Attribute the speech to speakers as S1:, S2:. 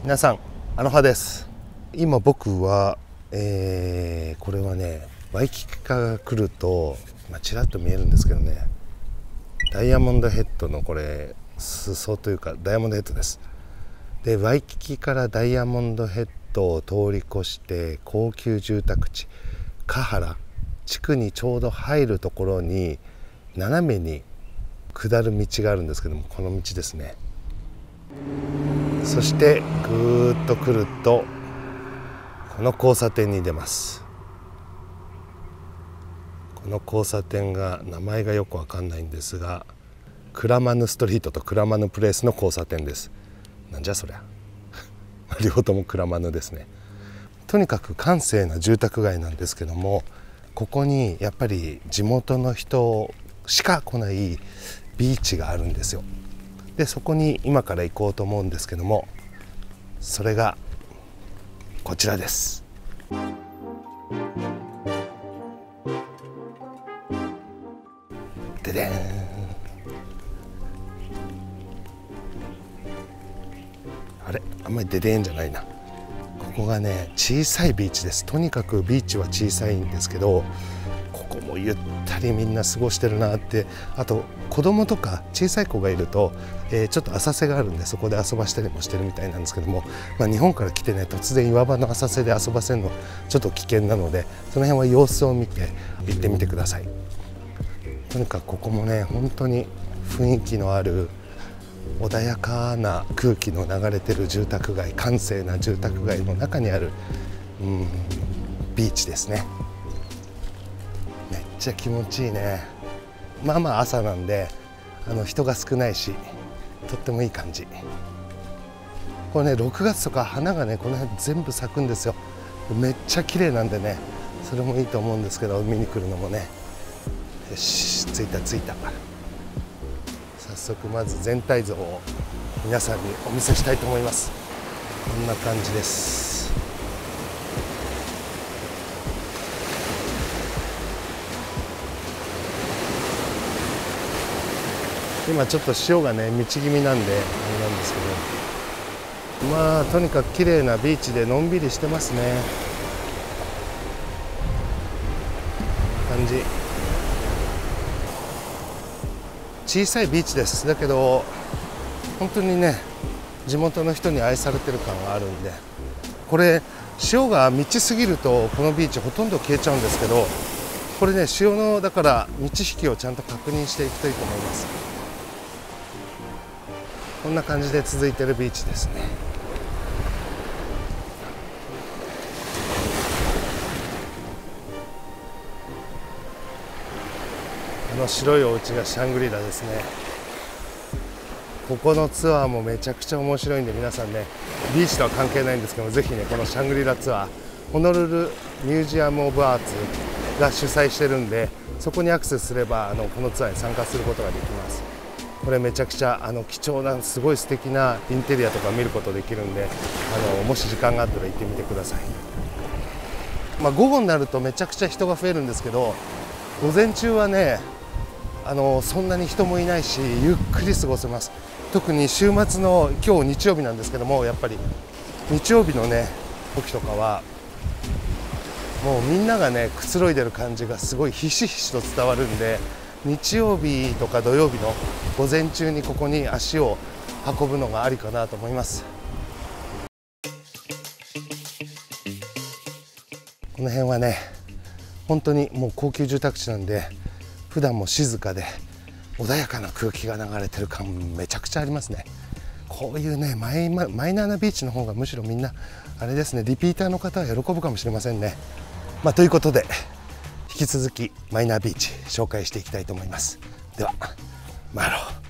S1: 皆さんアロハです。今僕は、これはねワイキキから来ると、ちらっと見えるんですけどね、ダイヤモンドヘッドのこれ裾というかダイヤモンドヘッドです。でワイキキからダイヤモンドヘッドを通り越して高級住宅地カハラ地区にちょうど入るところに斜めに下る道があるんですけども、この道ですね。そしてぐーっと来るとこの交差点に出ます。この交差点が名前がよくわかんないんですが、クラマヌストリートとクラマヌプレイスの交差点です。なんじゃそりゃ両方ともクラマヌですね。とにかく閑静な住宅街なんですけども、ここにやっぱり地元の人しか来ないビーチがあるんですよ。でそこに今から行こうと思うんですけども、それがこちらです。ででん。あれ、あんまりででんじゃないな。ここがね小さいビーチです。とにかくビーチは小さいんですけど、ここもゆったりみんな過ごしてるなって。あと子供とか小さい子がいると、ちょっと浅瀬があるんでそこで遊ばしたりもしてるみたいなんですけども、日本から来てね突然岩場の浅瀬で遊ばせるのはちょっと危険なので、その辺は様子を見て行ってみてください。とにかくここもね本当に雰囲気のある穏やかな空気の流れてる住宅街、閑静な住宅街の中にあるビーチですね。めっちゃ気持ちいいね。朝なんで人が少ないしとってもいい感じ。これね6月とか花がねこの辺全部咲くんですよ。めっちゃ綺麗なんでね、それもいいと思うんですけど、見に来るのもね。よし、着いた。早速まず全体像を皆さんにお見せしたいと思います。こんな感じです。今ちょっと潮がね満ち気味なんであれなんですけど、とにかく綺麗なビーチでのんびりしてますね。感じ。小さいビーチです。だけど本当にね地元の人に愛されてる感があるんで、これ潮が満ちすぎるとこのビーチほとんど消えちゃうんですけど、これね潮のだから満ち引きをちゃんと確認していくといいと思います。こんな感じで続いてるビーチですね。この白いお家がシャングリラですね。ここのツアーもめちゃくちゃ面白いんで、皆さんねビーチとは関係ないんですけどぜひねこのシャングリラツアー、ホノルルミュージアム・オブ・アーツが主催してるんで、そこにアクセスすればこのツアーに参加することができます。これめちゃくちゃ貴重なすごい素敵なインテリアとか見ることできるんで、もし時間があったら行ってみてください。午後になるとめちゃくちゃ人が増えるんですけど、午前中はねそんなに人もいないしゆっくり過ごせます。特に週末の今日日曜日なんですけども、やっぱり日曜日のね時とかはもうみんながねくつろいでる感じがすごいひしひしと伝わるんで、日曜日とか土曜日の午前中にここに足を運ぶのがありかなと思います。この辺はね本当にもう高級住宅地なんで、普段も静かで穏やかな空気が流れてる感めちゃくちゃありますね。こういうねマイナーなビーチの方がむしろみんなあれですね、リピーターの方は喜ぶかもしれませんね。ということで引き続きマイナービーチ紹介していきたいと思います。ではマロー。